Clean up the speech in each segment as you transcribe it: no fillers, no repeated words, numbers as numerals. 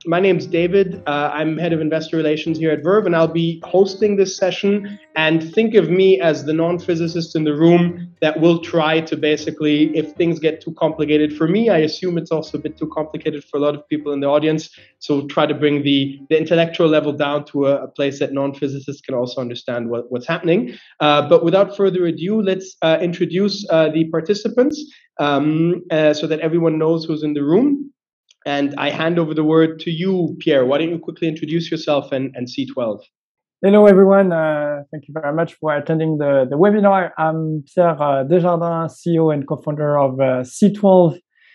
My name's David. I'm head of investor relations here at Verve, and I'll be hosting this session. And think of me as the non-physicist in the room that will try to basically, if things get too complicated for me, I assume it's also a bit too complicated for a lot of people in the audience. So try to bring the intellectual level down to a place that non-physicists can also understand what's happening. But without further ado, let's introduce the participants so that everyone knows who's in the room. And I hand over the word to you, Pierre. Why don't you quickly introduce yourself and C12? Hello, everyone. Thank you very much for attending the webinar. I'm Pierre Desjardins, CEO and co-founder of C12.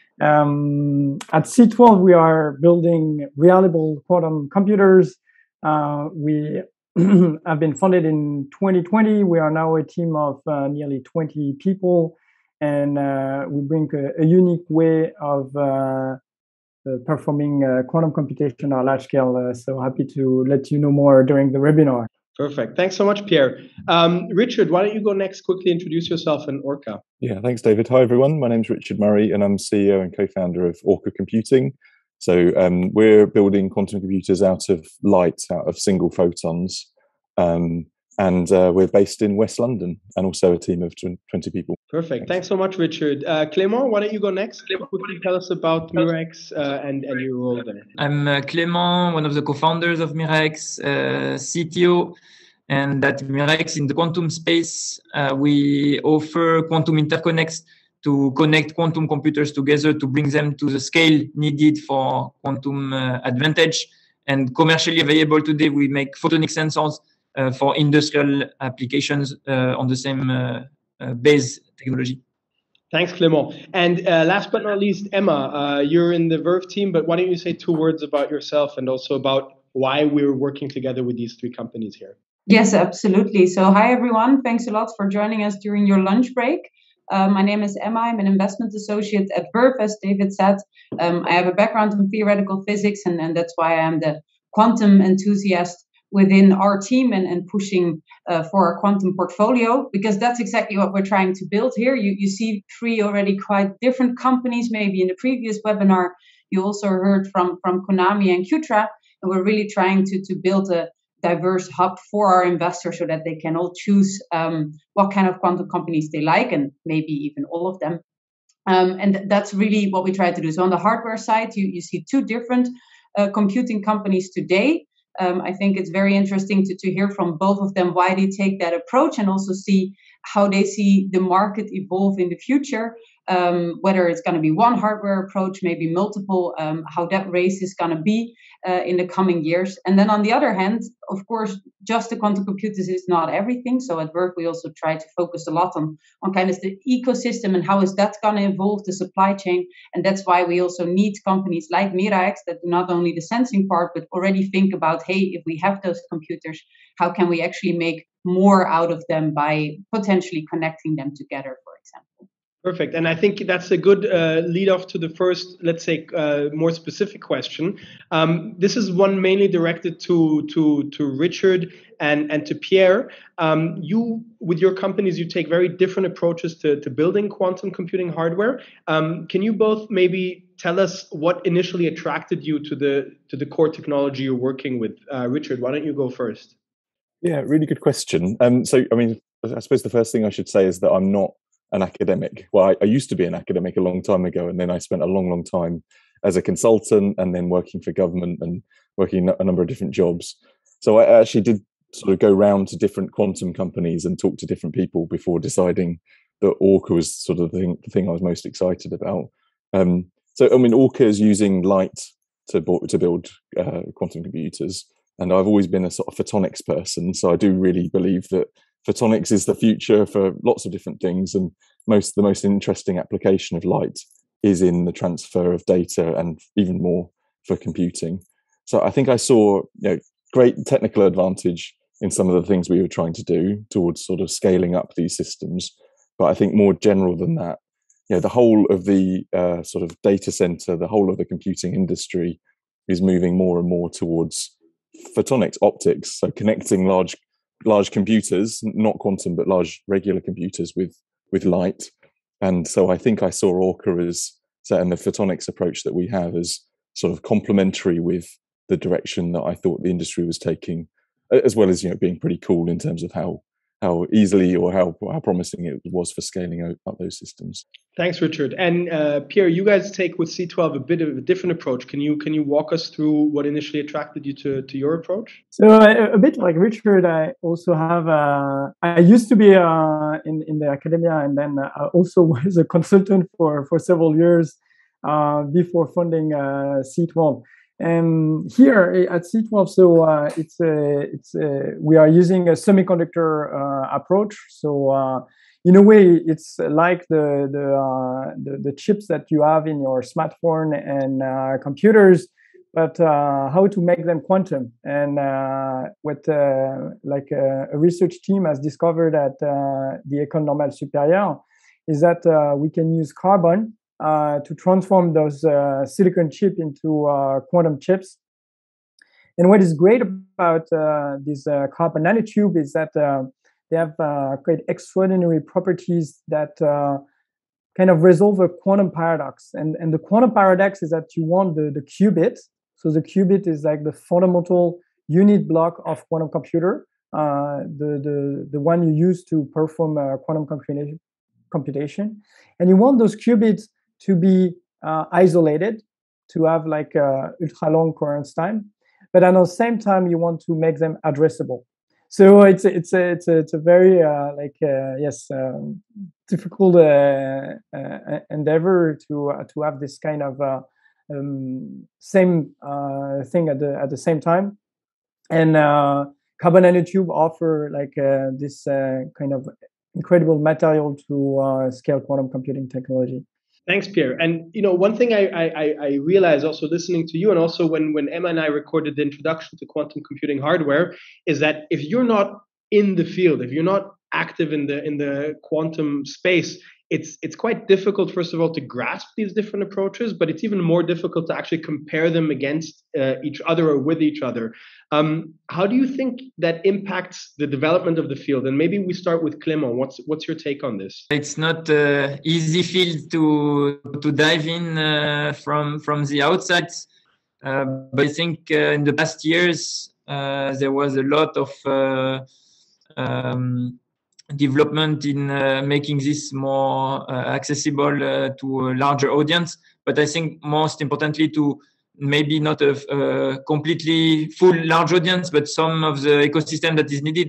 At C12, we are building reliable quantum computers. We have been founded in 2020. We are now a team of nearly 20 people, and we bring a unique way of performing quantum computation on a large scale. So happy to let you know more during the webinar. Perfect. Thanks so much, Pierre. Richard, why don't you go next? Quickly introduce yourself and Orca. Yeah, thanks, David. Hi, everyone. My name's Richard Murray, and I'm CEO and co-founder of Orca Computing. So we're building quantum computers out of light, out of single photons. And we're based in West London, and also a team of 20 people. Perfect. Thanks so much, Richard. Clement, why don't you go next? Quickly tell us about Miraex and your role there. I'm Clement, one of the co-founders of Miraex, CTO. And at Miraex, in the quantum space, we offer quantum interconnects to connect quantum computers together to bring them to the scale needed for quantum advantage. And commercially available today, we make photonic sensors for industrial applications on the same base technology. Thanks, Clement. And last but not least, Emma, you're in the Verve team, but why don't you say 2 words about yourself and also about why we're working together with these 3 companies here? Yes, absolutely. So hi, everyone. Thanks a lot for joining us during your lunch break. My name is Emma. I'm an investment associate at Verve, as David said. I have a background in theoretical physics, and that's why I'm the quantum enthusiast within our team and pushing for our quantum portfolio, because that's exactly what we're trying to build here. You see 3 already quite different companies. Maybe in the previous webinar, you also heard from Konami and Qtra, and we're really trying to build a diverse hub for our investors so that they can all choose what kind of quantum companies they like, and maybe even all of them. And that's really what we try to do. So on the hardware side, you see 2 different computing companies today. I think it's very interesting to hear from both of them why they take that approach, and also see how they see the market evolve in the future, whether it's going to be one hardware approach, maybe multiple, how that race is going to be in the coming years. And then on the other hand, of course, just the quantum computers is not everything. So at Verve, we also try to focus a lot on kind of the ecosystem and how is that going to evolve the supply chain. And that's why we also need companies like Miraex that do not only the sensing part, but already think about, hey, if we have those computers, how can we actually make more out of them by potentially connecting them together, for example. Perfect. And I think that's a good lead off to the first, let's say, more specific question. This is one mainly directed to Richard and to Pierre. You, with your companies, you take very different approaches to building quantum computing hardware. Can you both maybe tell us what initially attracted you to the core technology you're working with? Richard, why don't you go first? Yeah, really good question. So, I mean, I suppose the first thing I should say is that I'm not an academic. Well, I used to be an academic a long time ago, and then I spent a long time as a consultant and then working for government and working a number of different jobs. So I actually did sort of go round to different quantum companies and talk to different people before deciding that Orca was sort of the thing I was most excited about. So, I mean, Orca is using light to build quantum computers. And I've always been a sort of photonics person. So I do really believe that photonics is the future for lots of different things. And the most interesting application of light is in the transfer of data, and even more for computing. So I think I saw great technical advantage in some of the things we were trying to do towards sort of scaling up these systems. But I think more general than that, the whole of the sort of data center, the whole of the computing industry is moving more and more towards photonics, optics, so connecting large computers, not quantum, but large regular computers with light. And so I think I saw Orca as, and the photonics approach that we have, as sort of complementary with the direction that I thought the industry was taking, as well as being pretty cool in terms of how easily or how promising it was for scaling up those systems. Thanks, Richard. And Pierre, you guys take with C12 a bit of a different approach. Can you walk us through what initially attracted you to your approach? So a bit like Richard, I also have. I used to be in the academia, and then I also was a consultant for several years before funding C12. And here at C12, so we are using a semiconductor approach. So in a way, it's like the chips that you have in your smartphone and computers, but how to make them quantum. And what like a research team has discovered at the École Normale Supérieure is that we can use carbon to transform those silicon chip into quantum chips. And what is great about these carbon nanotube is that they have quite extraordinary properties that kind of resolve a quantum paradox. And the quantum paradox is that you want the qubit. So the qubit is like the fundamental unit block of quantum computer, the one you use to perform quantum computation. And you want those qubits to be isolated, to have like ultra long coherence time, but at the same time you want to make them addressable. So it's a very difficult endeavor to have this kind of same thing at the same time. And carbon nanotube offer like this kind of incredible material to scale quantum computing technology. Thanks, Pierre. And one thing I realized also listening to you, and also when Emma and I recorded the introduction to quantum computing hardware, is that if you're not in the field, if you're not active in the quantum space, it's quite difficult, first of all, to grasp these different approaches, but it's even more difficult to actually compare them against each other or with each other. How do you think that impacts the development of the field? And maybe we start with Clement. What's your take on this? It's not an easy field to dive in from the outside, but I think in the past years there was a lot of development in making this more accessible to a larger audience. But I think most importantly to maybe not a completely full large audience, but some of the ecosystem that is needed,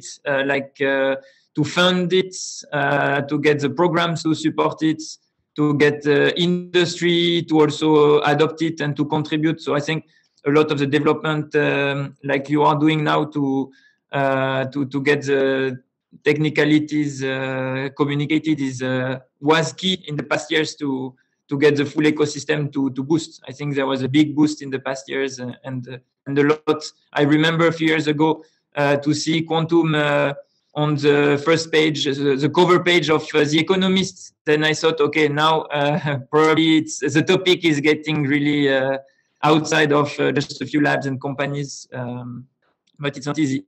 to fund it, to get the programs to support it, to get the industry to also adopt it and to contribute. So I think a lot of the development, like you are doing now, to get the technicalities communicated was key in the past years to get the full ecosystem to boost. I think there was a big boost in the past years, and a lot. I remember a few years ago to see quantum on the first page, the cover page of The Economist. Then I thought, okay, now probably the topic is getting really outside of just a few labs and companies, but it's not easy.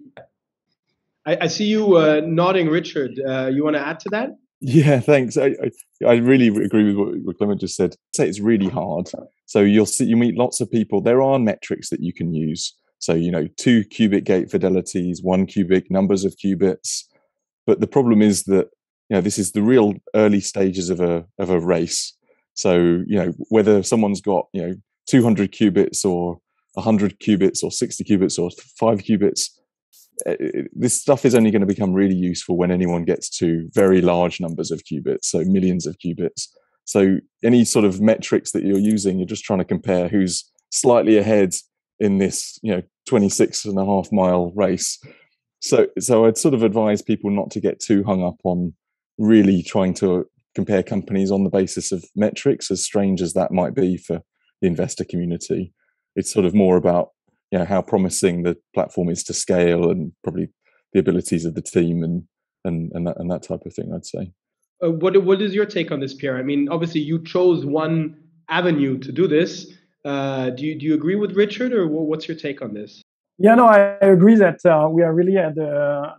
I see you nodding, Richard. You want to add to that? Yeah, thanks. I really agree with what Clement just said. I'd say it's really hard. So you meet lots of people. There are metrics that you can use. So 2 qubit gate fidelities, 1 qubit, numbers of qubits. But the problem is that this is the real early stages of a race. So whether someone's got 200 qubits or 100 qubits or 60 qubits or 5 qubits. This stuff is only going to become really useful when anyone gets to very large numbers of qubits, so millions of qubits. So any sort of metrics that you're using, you're just trying to compare who's slightly ahead in this 26.5 mile race. So I'd sort of advise people not to get too hung up on really trying to compare companies on the basis of metrics, as strange as that might be for the investor community. It's sort of more about how promising the platform is to scale, and probably the abilities of the team and that type of thing, I'd say. What is your take on this, Pierre? I mean, obviously you chose one avenue to do this. Do you agree with Richard, or what's your take on this? Yeah, no, I agree that we are really at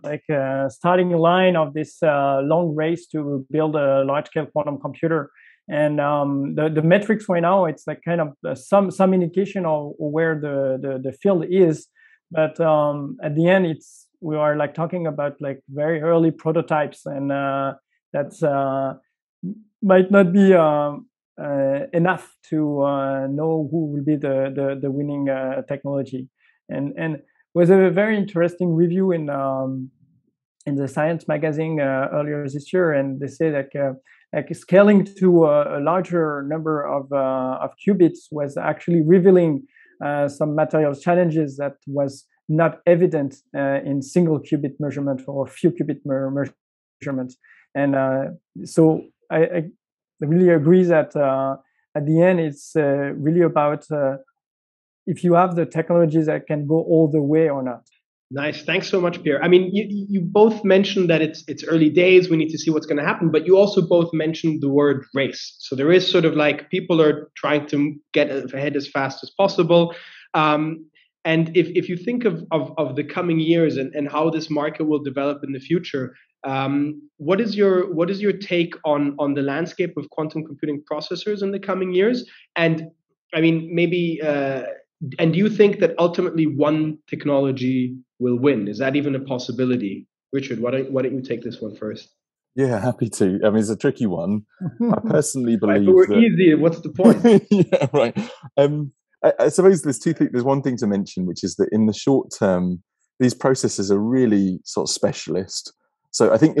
the starting line of this long race to build a large-scale quantum computer. And the metrics right now, it's like kind of some indication of where the field is, but at the end, we are like talking about like very early prototypes, and that's might not be enough to know who will be the winning technology. And was a very interesting review in the Science magazine earlier this year, and they say that like scaling to a larger number of qubits was actually revealing some material challenges that was not evident in single qubit measurement or few qubit measurements. And so I really agree that at the end, it's really about if you have the technologies that can go all the way or not. Nice. Thanks so much, Pierre. I mean, you both mentioned that it's early days. We need to see what's going to happen. But you also both mentioned the word race. So there is sort of like people are trying to get ahead as fast as possible. And if you think of the coming years and how this market will develop in the future, what is your take on the landscape of quantum computing processors in the coming years? And I mean, maybe. And do you think that ultimately one technology will win? Is that even a possibility? Richard, why don't you take this one first? Yeah, happy to. I mean, it's a tricky one. I personally believe if it were easy, what's the point? Yeah, right. I suppose there's two things. There's one thing to mention, which is that in the short term, these processors are really sort of specialist. So I think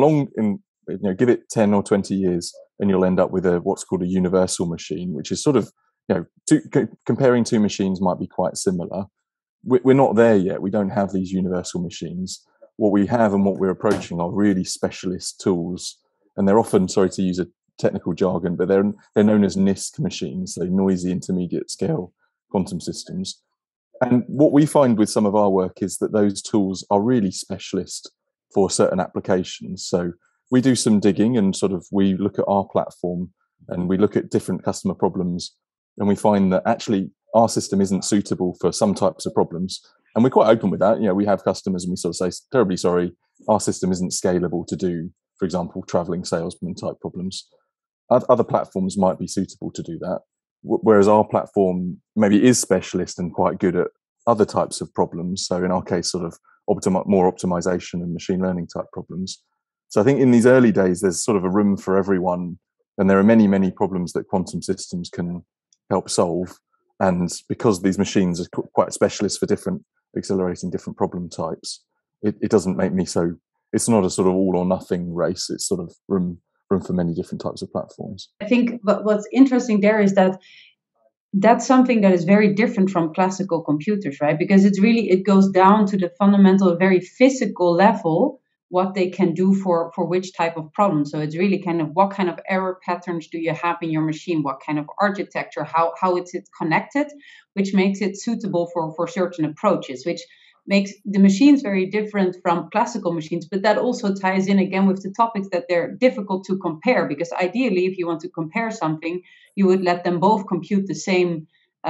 give it 10 or 20 years, and you'll end up with what's called a universal machine, which is sort of comparing two machines might be quite similar. We're not there yet. We don't have these universal machines. What we have and what we're approaching are really specialist tools, and they're often, sorry to use a technical jargon, but they're known as NISQ machines, so noisy intermediate scale quantum systems. And what we find with some of our work is that those tools are really specialist for certain applications. So we do some digging and we look at our platform and we look at different customer problems. And we find that actually our system isn't suitable for some types of problems. And we're quite open with that. We have customers and we sort of say, terribly sorry, our system isn't scalable to do, for example, traveling salesman type problems. Other platforms might be suitable to do that. Whereas our platform maybe is specialist and quite good at other types of problems. So in our case, more optimization and machine learning type problems. So I think in these early days, there's sort of a room for everyone. And there are many, many problems that quantum systems can help solve, and because these machines are quite specialist for accelerating different problem types, it doesn't make me it's not a sort of all or nothing race. It's sort of room for many different types of platforms. I think what's interesting there is that that's something that is very different from classical computers, right? Because it goes down to the fundamental, very physical level, what they can do for which type of problem. So it's really kind of what kind of error patterns do you have in your machine, what kind of architecture, how it's connected, which makes it suitable for certain approaches, which makes the machines very different from classical machines. But that also ties in again with the topics that they're difficult to compare, because ideally, if you want to compare something, you would let them both compute the same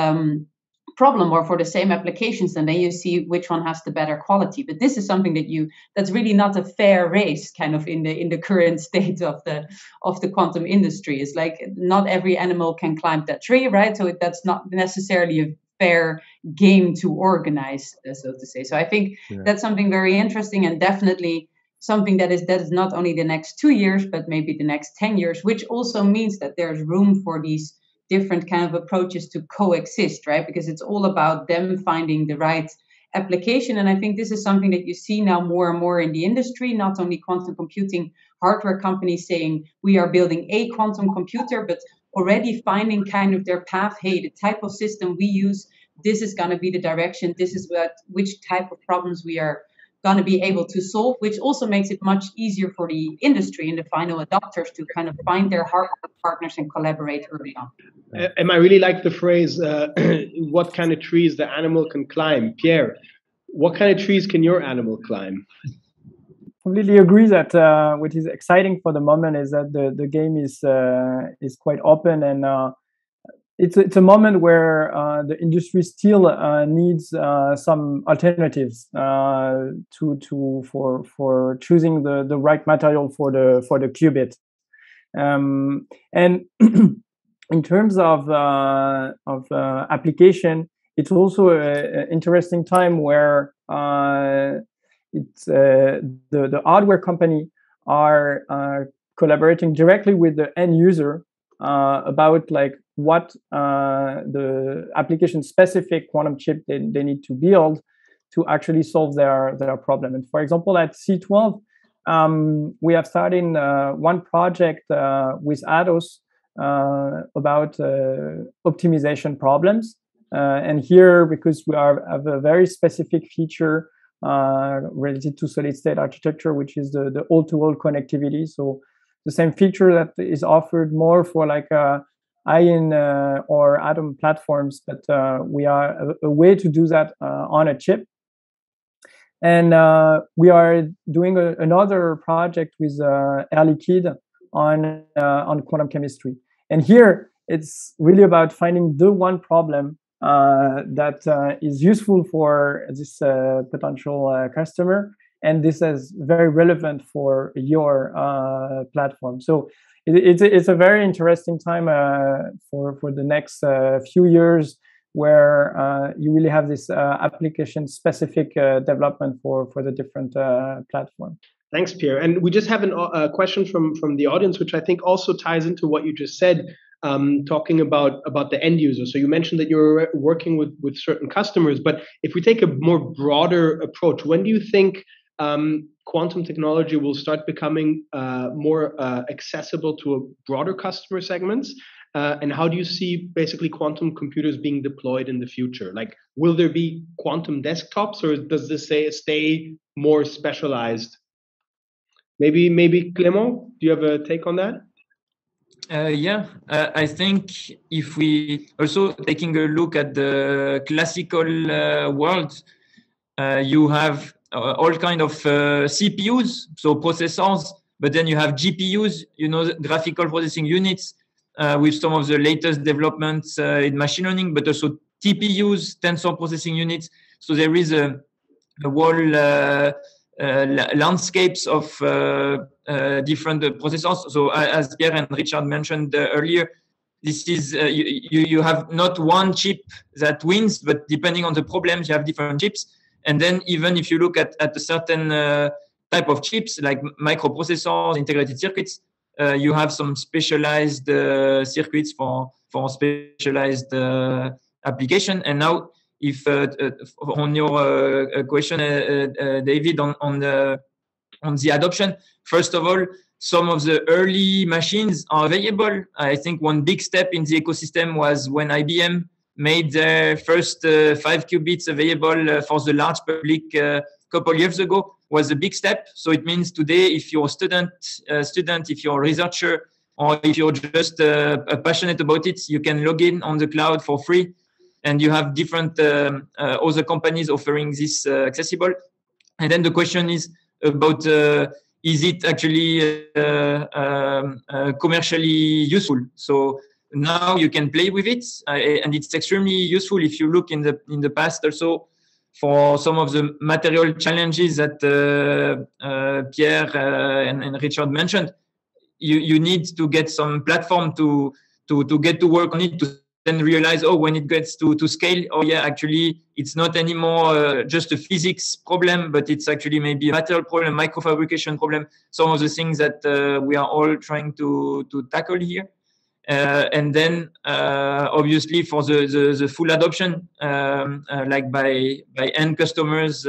problem or for the same applications, and then you see which one has the better quality. But this is something that's really not a fair race, kind of in the current state of the quantum industry. It's like not every animal can climb that tree, right? So that's not necessarily a fair game to organize, so to say. So I think that's something very interesting, and definitely something that is not only the next 2 years, but maybe the next 10 years, which also means that there's room for these different kind of approaches to coexist, right? Because it's all about them finding the right application. And I think this is something that you see now more and more in the industry, not only quantum computing hardware companies saying we are building a quantum computer, but already finding kind of their path. Hey, the type of system we use, this is going to be the direction. This is which type of problems we are going to be able to solve, which also makes it much easier for the industry and the final adopters to kind of find their hardware partners and collaborate early on. And I really like the phrase, what kind of trees the animal can climb. Pierre, what kind of trees can your animal climb? Completely agree that what is exciting for the moment is that the game is quite open, and it's a moment where the industry still needs some alternatives for choosing the right material for the qubit. And in terms of application, it's also an interesting time where it's the hardware company are collaborating directly with the end user about like what the application specific quantum chip they need to build to actually solve their problem. And for example, at C12, we have started one project with Atos about optimization problems. And here, because we have a very specific feature related to solid state architecture, which is the all-to-all connectivity. So the same feature that is offered more for like ion or atom platforms, but we are a way to do that on a chip. And we are doing another project with Air Liquide on quantum chemistry. And here, it's really about finding the one problem that is useful for this potential customer. And this is very relevant for your platform. So it's a very interesting time for the next few years, where you really have this application-specific development for the different platforms. Thanks, Pierre. And we just have a question from the audience, which I think also ties into what you just said, talking about the end user. So you mentioned that you're working with certain customers, but if we take a more broader approach, when do you think quantum technology will start becoming more accessible to a broader customer segments? And how do you see basically quantum computers being deployed in the future? Like, will there be quantum desktops, or does this stay more specialized? Maybe Clement, do you have a take on that? Yeah, I think if we also taking a look at the classical world, you have all kind of CPUs, so processors, but then you have GPUs, graphical processing units, with some of the latest developments in machine learning, but also TPUs, tensor processing units. So there is a whole landscapes of different processors. So as Pierre and Richard mentioned earlier, this is you have not one chip that wins, but depending on the problems, you have different chips. And then even if you look at a certain type of chips, like microprocessors, integrated circuits, you have some specialized circuits for specialized application. And now, if on your question, David, on the adoption, first of all, some of the early machines are available. I think one big step in the ecosystem was when IBM made their first 5 qubits available for the large public a couple of years ago. Was a big step. So it means today, if you're a student, if you're a researcher, or if you're just passionate about it, you can log in on the cloud for free. And you have different other companies offering this accessible. And then the question is about, is it actually commercially useful? So now you can play with it, and it's extremely useful if you look in the past also for some of the material challenges that Pierre and Richard mentioned. You need to get some platform to get to work on it, to then realize, when it gets to scale, actually it's not anymore just a physics problem, but it's actually maybe a material problem, microfabrication problem, some of the things that we are all trying to tackle here. And then obviously for the full adoption, like by end customers,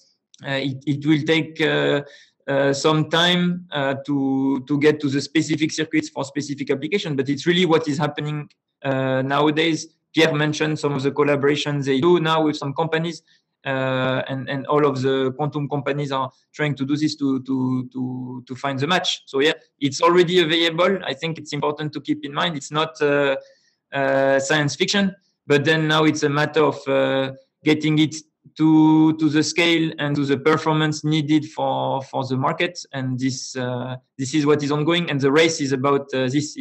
it will take some time to get to the specific circuits for specific application, but it's really what is happening nowadays. Pierre mentioned some of the collaborations they do now with some companies, and all of the quantum companies are trying to do this to find the match. So yeah, it's already available. I think it's important to keep in mind it's not science fiction, but then now it's a matter of getting it to the scale and to the performance needed for the market. And this is what is ongoing. And the race is about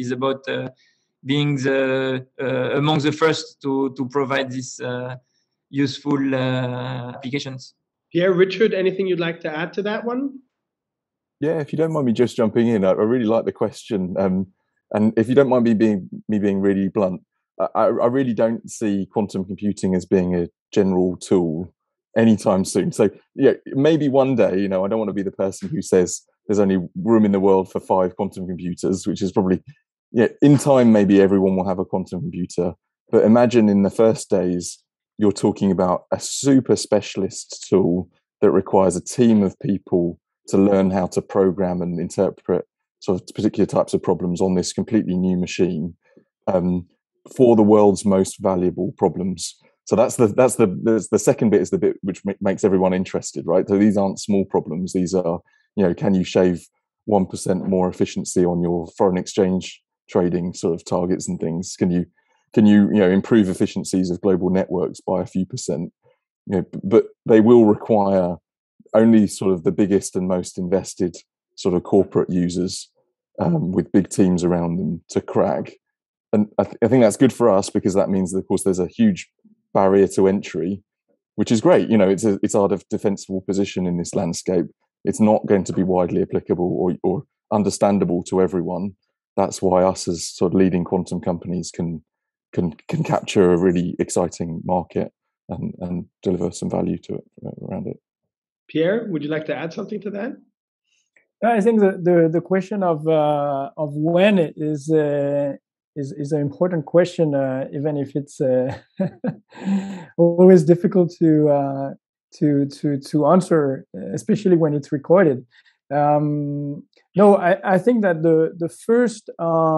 being among the first to provide this useful applications. Pierre, Richard, anything you'd like to add to that one? Yeah, if you don't mind me just jumping in, I really like the question. And if you don't mind me being really blunt, I really don't see quantum computing as being a general tool anytime soon. So yeah, maybe one day, I don't want to be the person who says there's only room in the world for 5 quantum computers, which is probably, in time, maybe everyone will have a quantum computer. But imagine in the first days, you're talking about a super specialist tool that requires a team of people to learn how to program and interpret sort of particular types of problems on this completely new machine, for the world's most valuable problems. So that's the second bit, is the bit which makes everyone interested, right? So these aren't small problems. These are, can you shave 1% more efficiency on your foreign exchange trading sort of targets and things? Can you improve efficiencies of global networks by a few percent? But they will require only sort of the biggest and most invested sort of corporate users, with big teams around them to crack. And I think that's good for us, because that means that, of course, there's a huge barrier to entry, which is great. It's our defensible position in this landscape. It's not going to be widely applicable or understandable to everyone. That's why us as sort of leading quantum companies can capture a really exciting market and deliver some value to it around it. Pierre, would you like to add something to that? I think the question of when is an important question, even if it's always difficult to answer, especially when it's recorded. No, I think that the first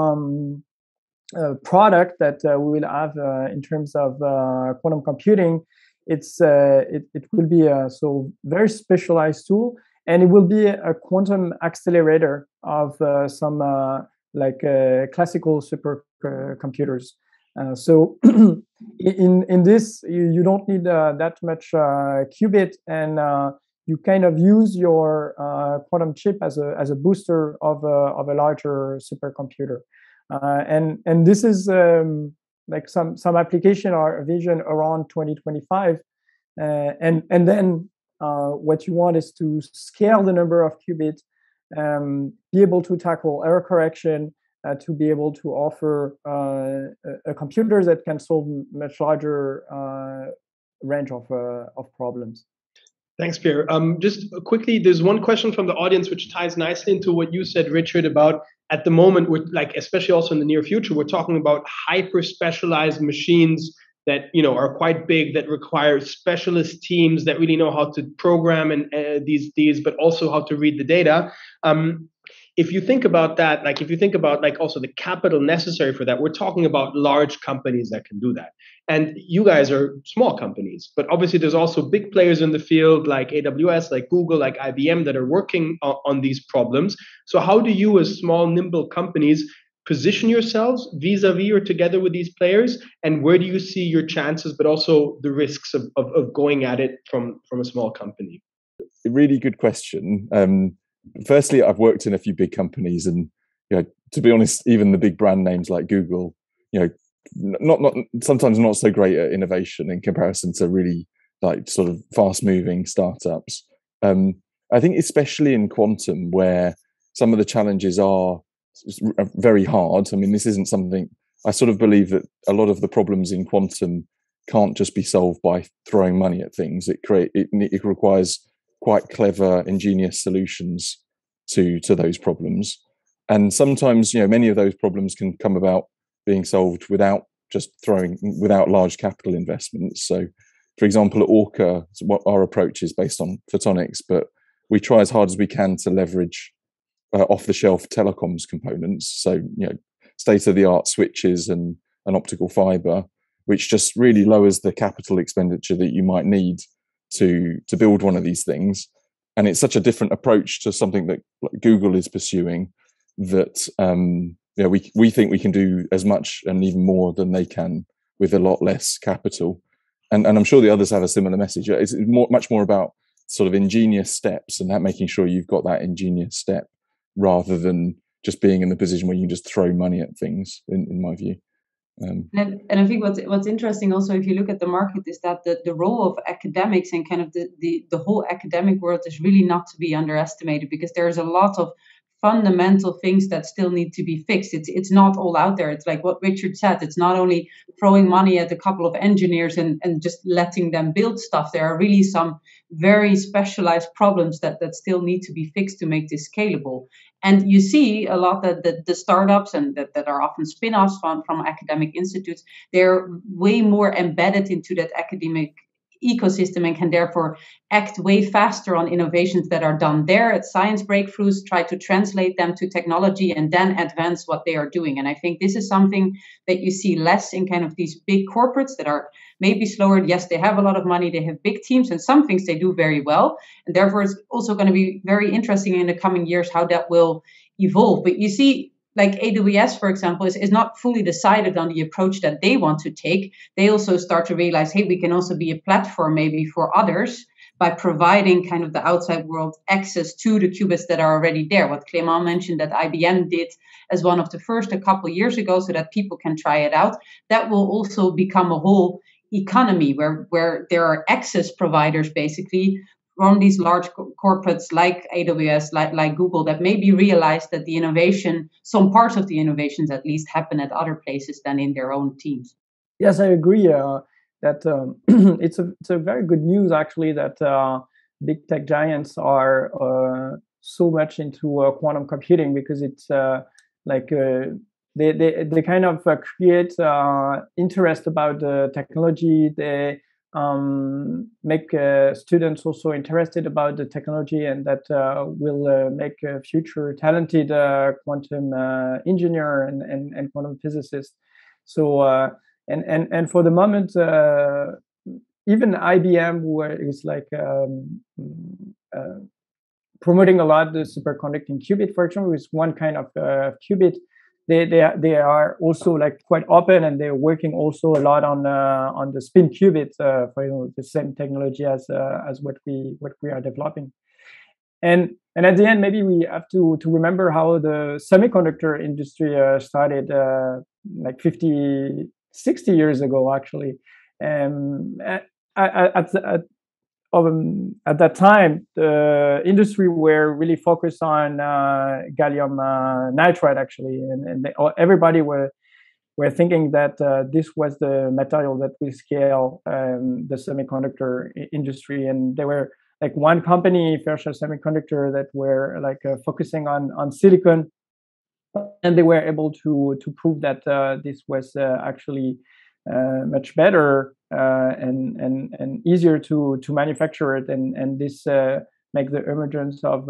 product that we will have in terms of quantum computing, it will be a very specialized tool, and it will be a quantum accelerator of some classical supercomputers. So in this, you don't need that much qubit, and you kind of use your quantum chip as a booster of a larger supercomputer. And this is some application or vision around 2025, and then what you want is to scale the number of qubits, be able to tackle error correction, to be able to offer a computer that can solve much larger range of problems. Thanks, Pierre. Just quickly, there's one question from the audience which ties nicely into what you said, Richard, about at the moment, we're especially also in the near future, we're talking about hyper specialized machines that are quite big, that require specialist teams that really know how to program and these, but also how to read the data. If you think about that, if you think about also the capital necessary for that, we're talking about large companies that can do that. And you guys are small companies, but obviously there's also big players in the field like AWS, like Google, like IBM that are working on these problems. So how do you, as small, nimble companies, position yourselves vis-a-vis or together with these players? And where do you see your chances, but also the risks of going at it from a small company? A really good question. Firstly, I've worked in a few big companies, and to be honest, even the big brand names like Google, not sometimes not so great at innovation in comparison to really sort of fast-moving startups. I think especially in quantum, where some of the challenges are very hard. I mean, this isn't something, I sort of believe that a lot of the problems in quantum can't just be solved by throwing money at things. It requires quite clever, ingenious solutions to those problems. And sometimes, many of those problems can come about being solved without large capital investments. So, for example, at Orca, what our approach is based on photonics, but we try as hard as we can to leverage off-the-shelf telecoms components. So, state-of-the-art switches and an optical fiber, which just really lowers the capital expenditure that you might need to build one of these things. And it's such a different approach to something that Google is pursuing that we think we can do as much and even more than they can with a lot less capital. And I'm sure the others have a similar message. It's much more about sort of ingenious steps and that making sure you've got that ingenious step rather than just being in the position where you can just throw money at things, in my view. And I think what's interesting also, if you look at the market, is that the role of academics and kind of the whole academic world is really not to be underestimated, because there's a lot of fundamental things that still need to be fixed. It's not all out there. It's like what Richard said. It's not only throwing money at a couple of engineers and just letting them build stuff. There are really some very specialized problems that still need to be fixed to make this scalable. And you see a lot that the startups and that are often spin-offs from academic institutes, they're way more embedded into that academic ecosystem and can therefore act way faster on innovations that are done there at science breakthroughs, try to translate them to technology, and then advance what they are doing. And I think this is something that you see less in kind of these big corporates that are maybe slower. Yes, they have a lot of money, they have big teams, and some things they do very well. And therefore, it's also going to be very interesting in the coming years how that will evolve. But you see, like AWS, for example, is not fully decided on the approach that they want to take. They also start to realize, hey, we can also be a platform maybe for others by providing kind of the outside world access to the qubits that are already there. What Clement mentioned that IBM did as one of the first a couple of years ago so that people can try it out. That will also become a whole economy where there are access providers basically from these large corporates like AWS, like Google, that maybe realize that the innovation, some parts of the innovations at least, happen at other places than in their own teams. Yes, I agree that it's a very good news actually that big tech giants are so much into quantum computing, because it's they kind of create interest about the technology. They make students also interested about the technology, and that will make a future talented quantum engineer and quantum physicist. So and for the moment, even IBM, who is like promoting a lot the superconducting qubit, for example, is one kind of qubit. They are also like quite open, and they're working also a lot on the spin qubit, for the same technology as what we are developing. And at the end, maybe we have to remember how the semiconductor industry started like 50, 60 years ago, actually. At that time, the industry were really focused on gallium nitride, actually, and everybody were thinking that this was the material that will scale the semiconductor industry. And there were like one company, Fairchild Semiconductor, that were like focusing on silicon, and they were able to prove that this was actually much better and easier to manufacture it, and this make the emergence of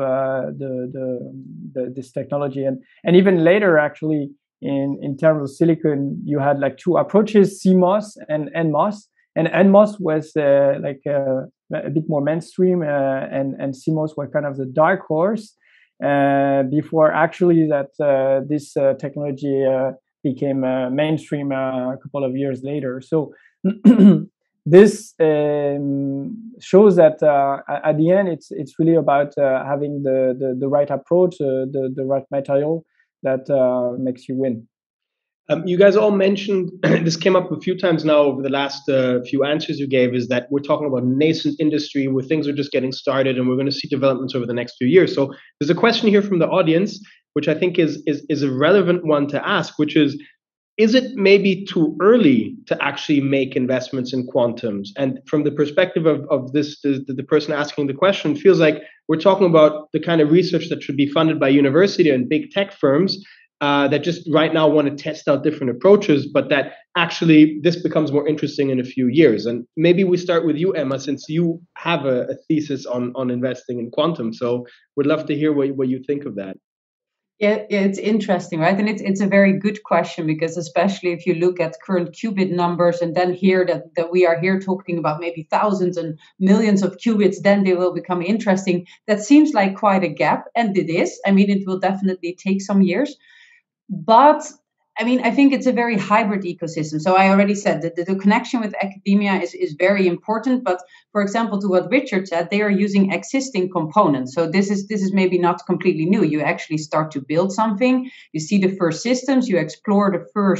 this technology. And even later, actually, in terms of silicon, you had like two approaches: CMOS and NMOS. And NMOS was like a bit more mainstream, and CMOS were kind of the dark horse before actually that this technology became mainstream a couple of years later. So this shows that at the end, it's really about having the right approach, the right material that makes you win. You guys all mentioned, this came up a few times now over the last few answers you gave, is that we're talking about a nascent industry where things are just getting started, and we're going to see developments over the next few years. So there's a question here from the audience, which I think is a relevant one to ask, which is it maybe too early to actually make investments in quantums? And from the perspective of this, the person asking the question feels like we're talking about the kind of research that should be funded by university and big tech firms that just right now want to test out different approaches, but that actually this becomes more interesting in a few years. And maybe we start with you, Emma, since you have a thesis on investing in quantum. So would love to hear what you think of that. Yeah, it's interesting, right? And it's a very good question, because especially if you look at current qubit numbers and then hear that we are here talking about maybe thousands and millions of qubits, then they will become interesting. That seems like quite a gap, and it is. I mean, it will definitely take some years. But I mean, I think it's a very hybrid ecosystem. So I already said that the connection with academia is very important. But for example, to what Richard said, they are using existing components. So this is maybe not completely new. You actually start to build something. You see the first systems. You explore the first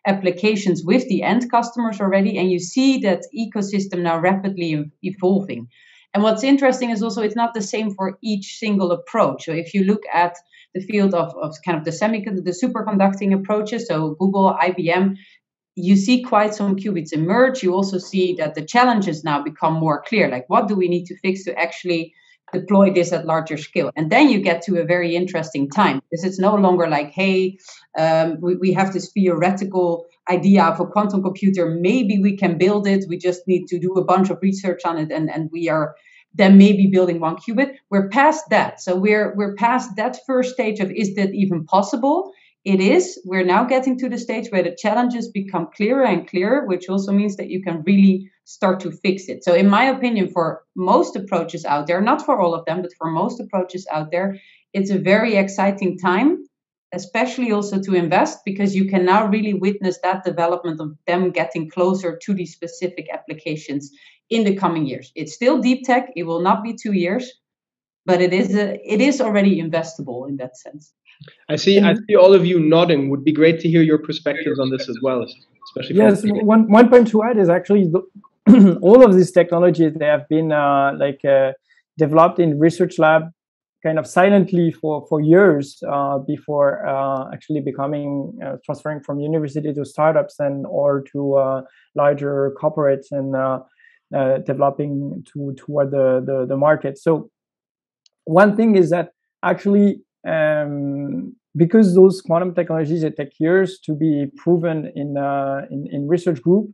applications with the end customers already, and you see that ecosystem now rapidly evolving. And what's interesting is also it's not the same for each single approach. So if you look at the field of kind of the superconducting approaches, so Google, IBM, you see quite some qubits emerge. You also see that the challenges now become more clear. Like, what do we need to fix to actually deploy this at larger scale? And then you get to a very interesting time, because it's no longer like, hey, we have this theoretical idea of a quantum computer. Maybe we can build it. We just need to do a bunch of research on it, and we are then maybe building one qubit. We're past that. So we're past that first stage of, is that even possible? It is. We're now getting to the stage where the challenges become clearer and clearer, which also means that you can really start to fix it. So in my opinion, for most approaches out there, not for all of them, but for most approaches out there, it's a very exciting time, especially also to invest, because you can now really witness that development of them getting closer to these specific applications in the coming years. It's still deep tech. It will not be 2 years, but it is already investable in that sense. I see all of you nodding. Would be great to hear your perspectives on this as well, especially. Yes, one point to add is actually all of these technologies, they have been developed in research lab kind of silently for years before actually becoming transferring from university to startups and or to larger corporates and developing toward the market. So one thing is that actually because those quantum technologies, they take years to be proven in research group.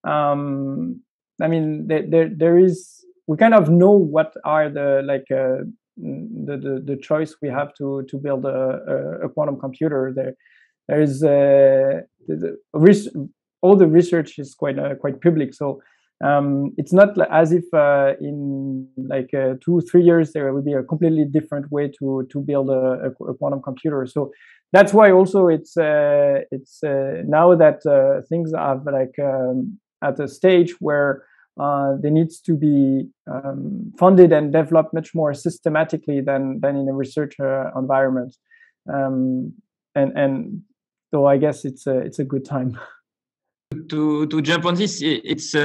I mean, there is, we kind of know what are the choice we have to build a quantum computer. There is all the research is quite public. So it's not as if in 2-3 years there will be a completely different way to build a quantum computer. So that's why also it's now that things are at a stage where they needs to be funded and developed much more systematically than in a research environment. And so I guess it's a good time. To jump on this, it's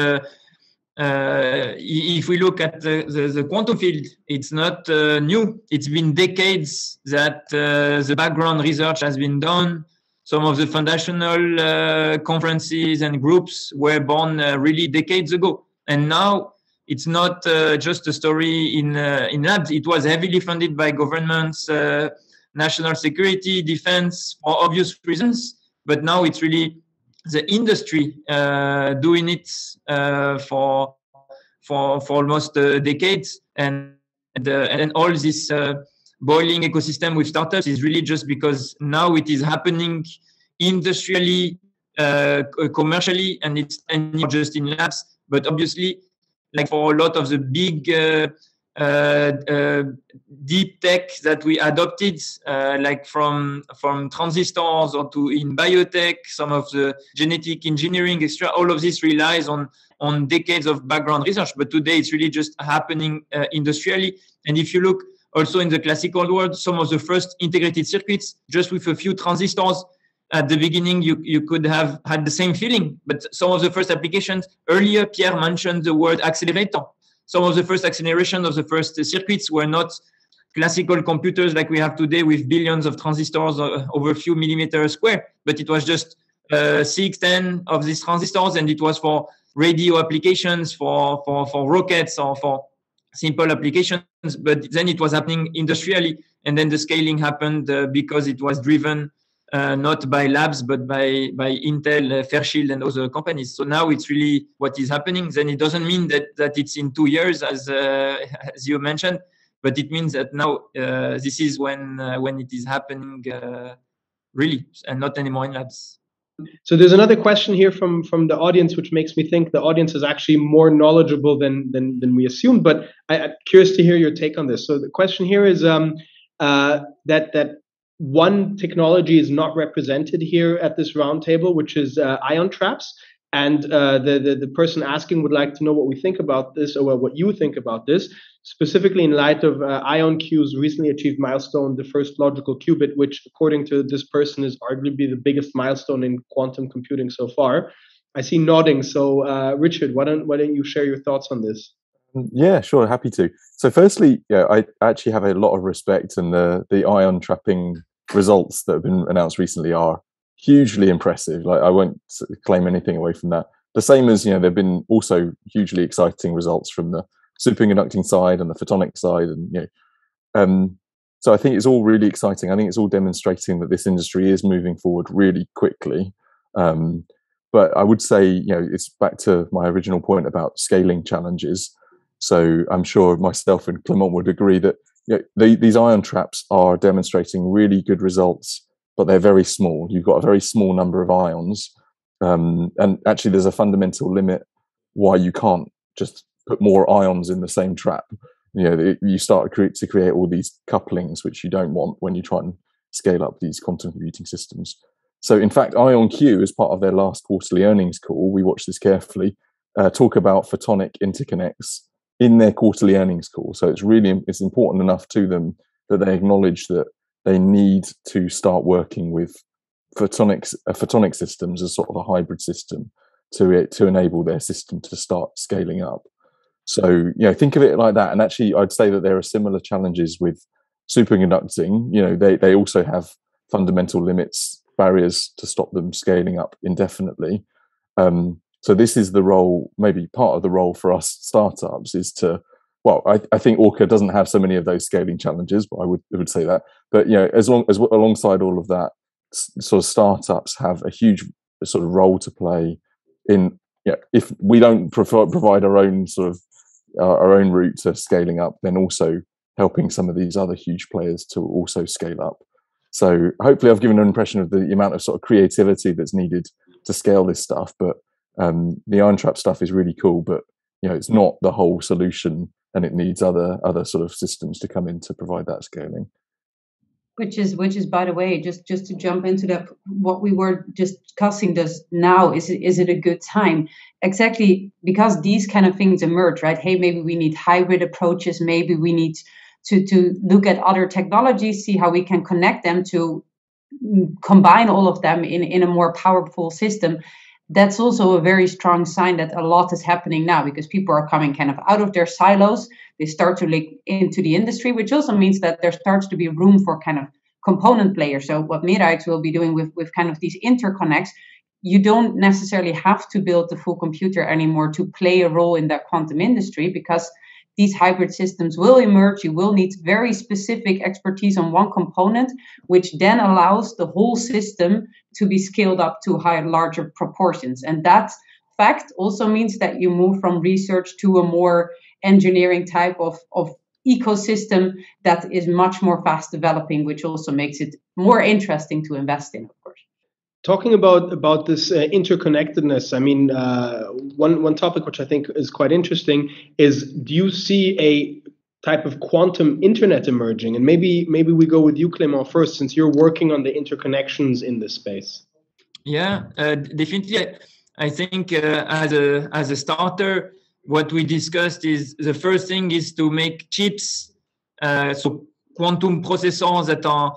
if we look at the quantum field, it's not new. It's been decades that the background research has been done. Some of the foundational conferences and groups were born really decades ago. And now it's not just a story in labs. It was heavily funded by governments, national security, defense, for obvious reasons. But now it's really the industry doing it for almost decades, and all this boiling ecosystem with startups is really just because now it is happening industrially, commercially, and it's not just in labs. But obviously, like for a lot of the big deep tech that we adopted, like from transistors or to in biotech, some of the genetic engineering, extra, all of this relies on decades of background research. But today it's really just happening industrially. And if you look also in the classical world, some of the first integrated circuits, just with a few transistors, at the beginning, you could have had the same feeling. But some of the first applications, earlier, Pierre mentioned the word accelerator. Some of the first acceleration of the first circuits were not classical computers like we have today with billions of transistors over a few millimeters square, but it was just 6-10 of these transistors, and it was for radio applications, for rockets, or for simple applications. But then it was happening industrially, and then the scaling happened because it was driven not by labs, but by Intel, Fairchild, and other companies. So now it's really what is happening. Then it doesn't mean that it's in 2 years, as you mentioned, but it means that now this is when it is happening really, and not anymore in labs. So there's another question here from the audience, which makes me think the audience is actually more knowledgeable than we assumed. But I'm curious to hear your take on this. So the question here is that one technology is not represented here at this roundtable, which is ion traps. And the person asking would like to know what we think about this, or what you think about this, specifically in light of IonQ's recently achieved milestone, the first logical qubit, which according to this person is arguably the biggest milestone in quantum computing so far. I see nodding. So Richard, why don't you share your thoughts on this? Yeah, sure, happy to. So firstly, I actually have a lot of respect, and the ion trapping results that have been announced recently are hugely impressive. Like, I won't claim anything away from that. The same as, there have been also hugely exciting results from the superconducting side and the photonic side, and so I think it's all really exciting. I think it's all demonstrating that this industry is moving forward really quickly. But I would say, it's back to my original point about scaling challenges. So I'm sure myself and Clement would agree that these ion traps are demonstrating really good results, but they're very small. You've got a very small number of ions. And actually, there's a fundamental limit why you can't just put more ions in the same trap. You start to create all these couplings, which you don't want when you try and scale up these quantum computing systems. So in fact, IonQ, as part of their last quarterly earnings call, we watched this carefully, talk about photonic interconnects in their quarterly earnings call. So it's important enough to them that they acknowledge that they need to start working with photonic systems as sort of a hybrid system to enable their system to start scaling up. So, think of it like that. And actually, I'd say that there are similar challenges with superconducting. They also have fundamental limits, barriers to stop them scaling up indefinitely. So this is the role, maybe part of the role for us startups is to, I think Orca doesn't have so many of those scaling challenges, but I would say that. But, as long as alongside all of that, sort of startups have a huge sort of role to play in, if we don't provide our own sort of our own route to scaling up, then also helping some of these other huge players to also scale up. So hopefully I've given an impression of the amount of sort of creativity that's needed to scale this stuff. But the ion trap stuff is really cool, but it's not the whole solution, and it needs other sort of systems to come in to provide that scaling. Which is, by the way, just to jump into that, what we were discussing this now, is it a good time? Exactly, because these kind of things emerge, right? Hey, maybe we need hybrid approaches. Maybe we need to look at other technologies, see how we can connect them to combine all of them in a more powerful system. That's also a very strong sign that a lot is happening now, because people are coming kind of out of their silos. They start to look into the industry, which also means that there starts to be room for kind of component players. So what Miraex will be doing with kind of these interconnects, you don't necessarily have to build the full computer anymore to play a role in that quantum industry, because these hybrid systems will emerge. You will need very specific expertise on one component, which then allows the whole system to be scaled up to larger proportions. And that fact also means that you move from research to a more engineering type of ecosystem that is much more fast developing, which also makes it more interesting to invest in, of course. Talking about this interconnectedness, I mean, one topic which I think is quite interesting is, do you see a type of quantum internet emerging? And maybe we go with you, Clement, first, since you're working on the interconnections in this space. Yeah, definitely. I think as a starter, what we discussed is the first thing is to make chips, so quantum processors that are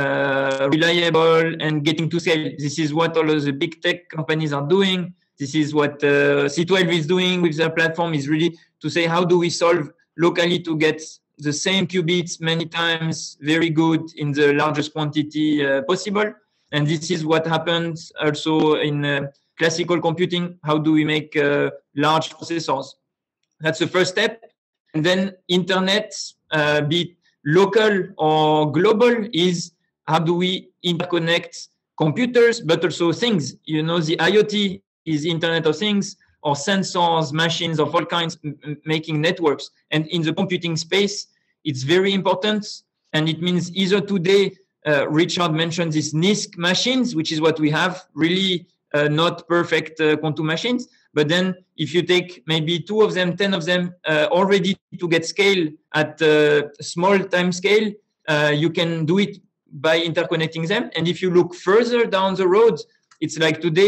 reliable and getting to scale. This is what all of the big tech companies are doing. This is what C12 is doing with their platform, is really to say, how do we solve locally to get the same qubits many times, very good in the largest quantity possible. And this is what happens also in classical computing. How do we make large processors? That's the first step. And then internet, be it local or global, is how do we interconnect computers, but also things? The IoT is Internet of Things, or sensors, machines of all kinds, making networks. And in the computing space, it's very important. And it means either today, Richard mentioned these NISQ machines, which is what we have, really not perfect quantum machines. But then if you take maybe 2 of them, 10 of them already to get scale at small time scale, you can do it by interconnecting them. And if you look further down the road, it's like today,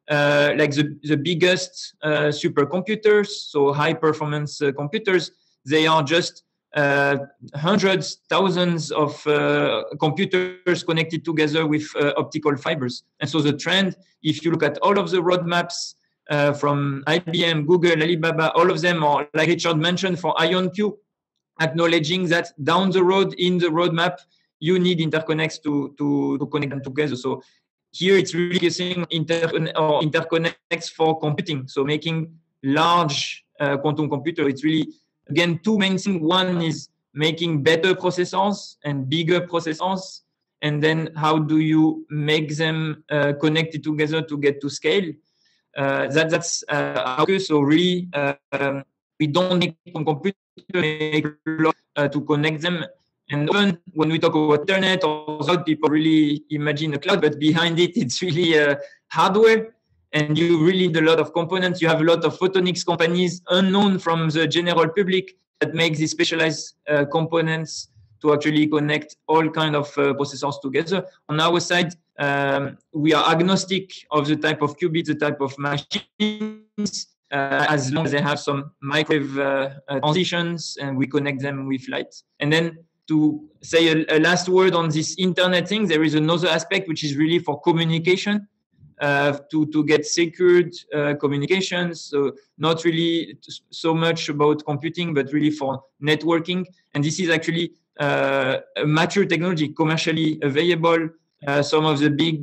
like the biggest supercomputers, so high performance computers, they are just hundreds, thousands of computers connected together with optical fibers. And so the trend, if you look at all of the roadmaps from IBM, Google, Alibaba, all of them are, like Richard mentioned, for IonQ, acknowledging that down the road in the roadmap, you need interconnects to connect them together. So here it's really using interconnects for computing. So making large quantum computer, it's really, again, two main things. One is making better processors and bigger processors. And then how do you make them connected together to get to scale? That's our focus. So really, we don't make a computer, make a lot to connect them. And often when we talk about internet or cloud, people really imagine a cloud, but behind it, it's really hardware. And you really need a lot of components. You have a lot of photonics companies unknown from the general public that make these specialized components to actually connect all kind of processors together. On our side, we are agnostic of the type of qubit, the type of machines, as long as they have some microwave transitions and we connect them with light. And then to say a last word on this internet thing, there is another aspect which is really for communication, to get secured communications. So not really so much about computing, but really for networking. And this is actually a mature technology, commercially available. Some of the big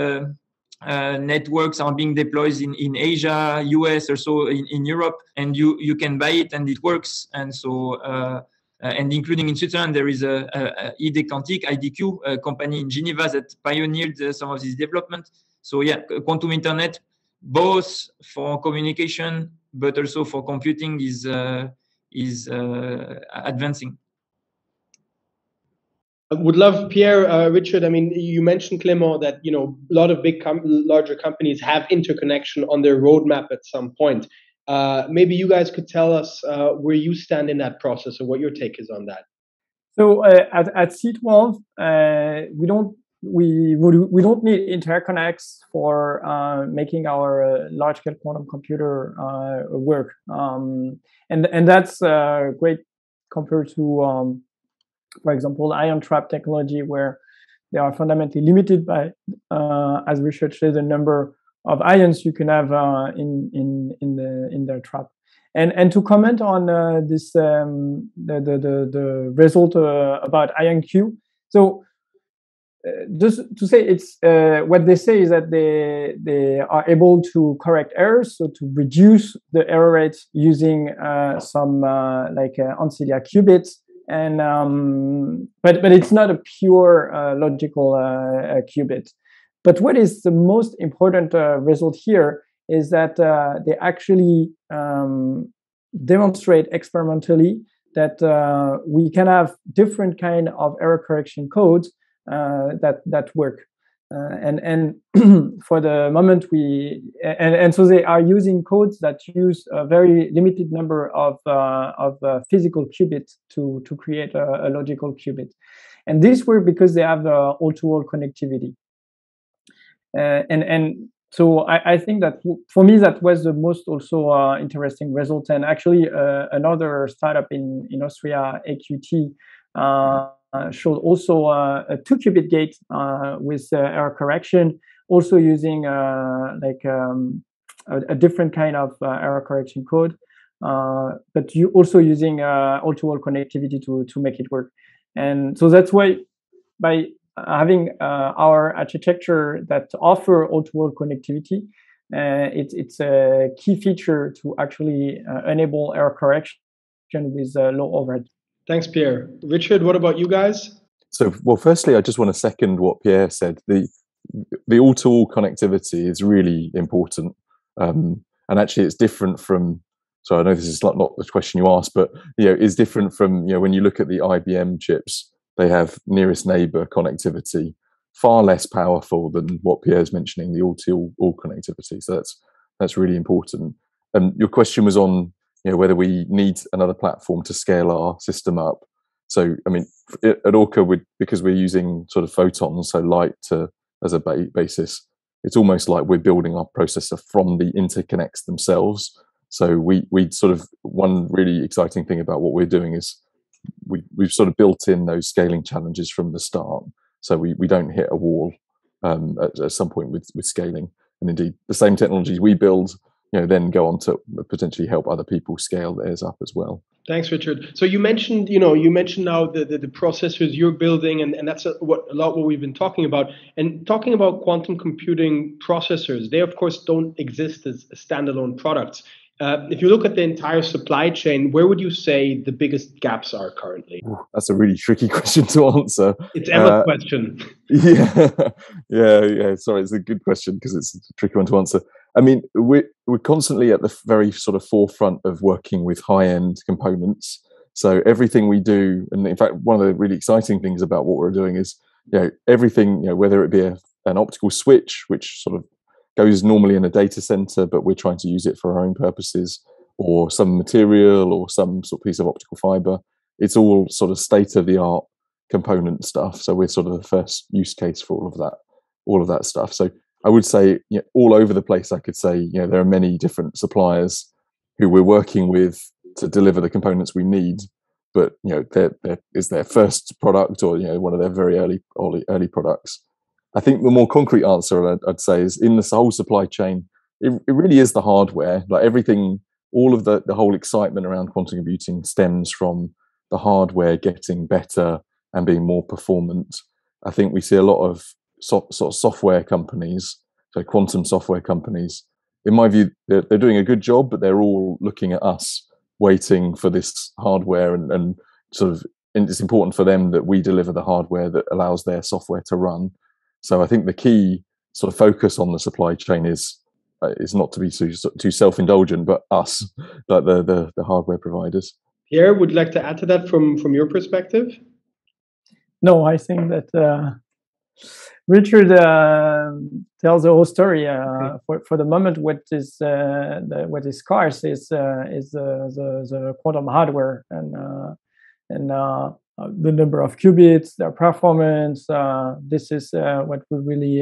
networks are being deployed in Asia, US, or so in Europe, and you can buy it and it works. And so and including in Switzerland, there is a ID Quantique, IDQ, a company in Geneva that pioneered some of this development. So yeah, quantum internet, both for communication, but also for computing is advancing. I would love, Pierre, Richard, I mean, you mentioned, Clement, that, a lot of larger companies have interconnection on their roadmap at some point. Maybe you guys could tell us where you stand in that process or what your take is on that. So at C12, we don't need interconnects for making our large-scale quantum computer work, and that's great compared to, for example, ion trap technology, where they are fundamentally limited by, as Richard said, the number of ions you can have in their trap. And to comment on this the result about IonQ. So just to say, it's what they say is that they are able to correct errors, so to reduce the error rates using some Ancilla qubits. And but it's not a pure logical qubit. But what is the most important result here is that they actually demonstrate experimentally that we can have different kind of error correction codes that work. And for the moment and so they are using codes that use a very limited number of physical qubits to create a logical qubit. And this work because they have all-to-all connectivity. And so I think that for me that was the most also interesting result. And actually another startup in Austria, AQT, showed also a 2-qubit gate with error correction, also using a different kind of error correction code, but you also using all-to-all connectivity to make it work. And so that's why by having our architecture that offer all-to-all connectivity, it's a key feature to actually enable error correction with low overhead. Thanks, Pierre. Richard, what about you guys? So, well, firstly, I just want to second what Pierre said. The all-to-all connectivity is really important. And actually, it's different from, so I know this is not the question you asked, but is different from, when you look at the IBM chips, they have nearest neighbor connectivity, far less powerful than what Pierre's mentioning, the all-to-all connectivity. So that's really important. And your question was on whether we need another platform to scale our system up. So, I mean, at Orca, because we're using sort of photons, so light as a basis, it's almost like we're building our processor from the interconnects themselves. So we sort of, one really exciting thing about what we're doing is we've sort of built in those scaling challenges from the start. So we don't hit a wall at some point with scaling. And indeed, the same technologies we build, then go on to potentially help other people scale theirs up as well. Thanks, Richard. So you mentioned now the processors you're building, and that's a lot what we've been talking about. And talking about quantum computing processors, they of course don't exist as standalone products. If you look at the entire supply chain, where would you say the biggest gaps are currently? That's a really tricky question to answer. It's Emma's question. Yeah. Sorry, it's a good question because it's a tricky one to answer. I mean, we're constantly at the very sort of forefront of working with high-end components. So everything we do, and in fact, one of the really exciting things about what we're doing is, everything, whether it be an optical switch, which sort of goes normally in a data center, but we're trying to use it for our own purposes, or some material or some sort of piece of optical fiber. It's all sort of state-of-the-art component stuff. So we're sort of the first use case for all of that stuff. So I would say all over the place, I could say, there are many different suppliers who we're working with to deliver the components we need. But, there is their first product or, one of their very early products. I think the more concrete answer I'd say is in this whole supply chain, it really is the hardware. Like everything, all of the whole excitement around quantum computing stems from the hardware getting better and being more performant. I think we see a lot of sort of software companies, so quantum software companies. In my view, they're doing a good job, but they're all looking at us, waiting for this hardware, and sort of, and it's important for them that we deliver the hardware that allows their software to run. So I think the key sort of focus on the supply chain is not to be too self-indulgent, but us, like the hardware providers. Pierre, would you like to add to that from your perspective? No, I think that Richard tells the whole story. For the moment, what is scarce is the quantum hardware and the number of qubits, their performance. This is what will really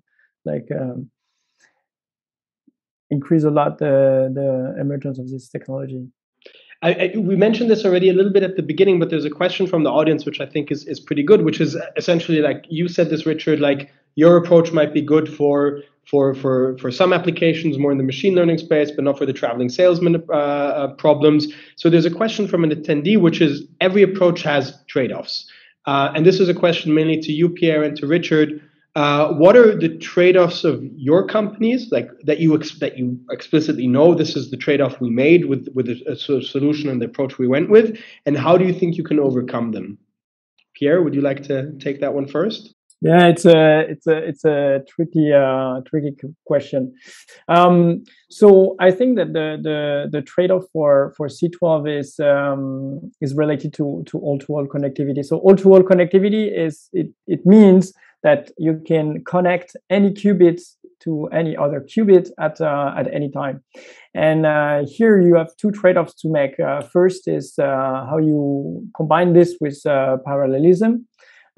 increase a lot the emergence of this technology. We mentioned this already a little bit at the beginning, but there's a question from the audience which I think is pretty good, which is essentially like you said this, Richard, like your approach might be good for some applications more in the machine learning space, but not for the traveling salesman problems. So there's a question from an attendee, which is every approach has trade-offs. And this is a question mainly to you, Pierre, and to Richard. What are the trade-offs of your companies, like that you explicitly know this is the trade-off we made with a sort of solution and the approach we went with, and how do you think you can overcome them? Pierre, would you like to take that one first? Yeah, it's a tricky question. So I think that the trade-off for C12 is related to all-to-all connectivity. So all-to-all connectivity it means that you can connect any qubit to any other qubit at any time. And here you have two trade-offs to make. First is how you combine this with parallelism.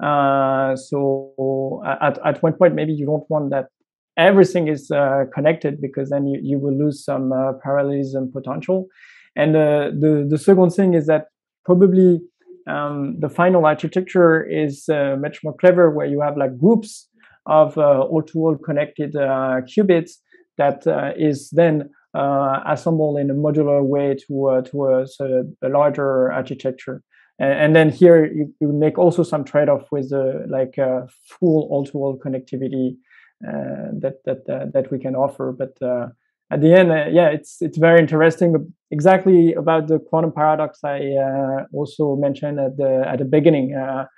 So at one point, maybe you don't want that everything is connected, because then you will lose some parallelism potential. And the second thing is that probably the final architecture is much more clever, where you have like groups of all-to-all connected qubits that is then assembled in a modular way to a larger architecture. And then here you make also some trade-off with full all-to-all connectivity that we can offer. But at the end, it's very interesting. Exactly about the quantum paradox, I also mentioned at the beginning.